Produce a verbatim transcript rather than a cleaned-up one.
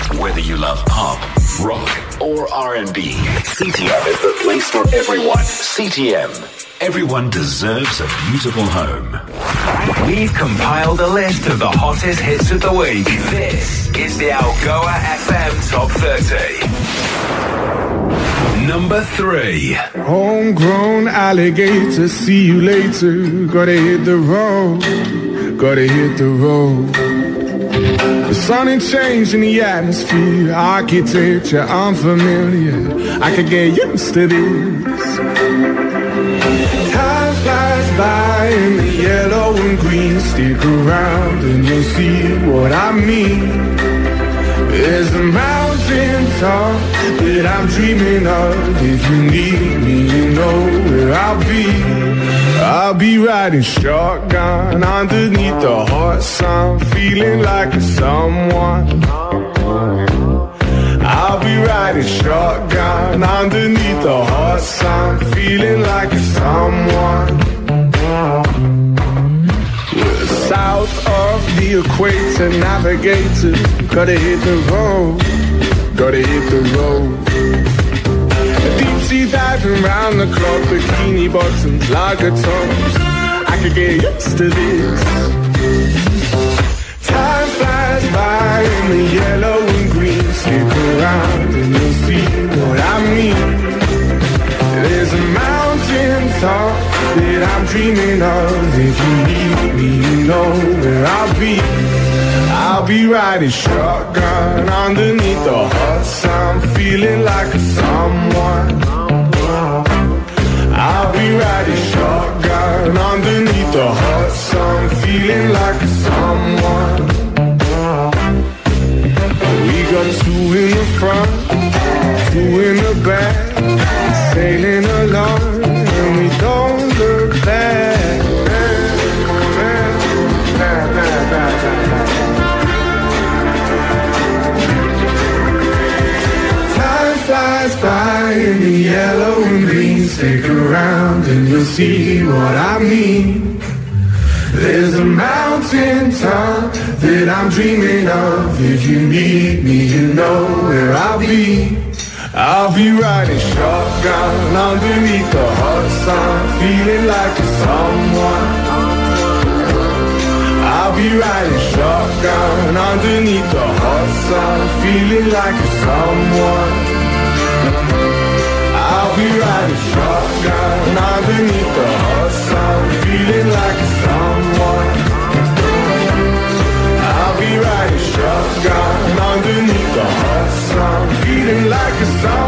Whether you love pop, rock, or R and B, C T M is the place for everyone. C T M. Everyone deserves a beautiful home. We've compiled a list of the hottest hits of the week. This is the Algoa F M Top thirty. Number three. Homegrown alligator, see you later. Gotta hit the road, gotta hit the road. The sun ain't changing the atmosphere, architecture unfamiliar. I could get used to this. Time flies by in the yellow and green. Stick around and you'll see what I mean. There's a mountain top that I'm dreaming of. If you need me, you know where I'll be. I'll be riding shotgun underneath the hot sun, feeling like a someone. I'll be riding shotgun underneath the hot sun, feeling like a someone. We're south of the equator, navigator. Gotta hit the road, gotta hit the road. Deep sea diving round the clock, bikini bottoms, lager tops. I could get used to this. Time flies by in the yellow and green. Stick around and you'll see what I mean. There's a mountain top that I'm dreaming of. If you need me, you know where I'll be. I'll be riding shotgun underneath the hot sun, feeling like a someone. I'll be riding shotgun underneath the hot sun, feeling like a someone. We got two in the front, two in the back, sailing along, and we don't look back. Time flies by in the yellow and green. Stick around and you'll see what I mean. There's a mountain top that I'm dreaming of. If you need me, you know where I'll be. I'll be riding shotgun underneath the hot sun, feeling like a someone. I'll be riding shotgun underneath the hot sun, feeling like a someone. I'll be riding shotgun underneath the hot sun, feeling like a someone. I'll be riding shotgun underneath the hot sun, feeling like a someone.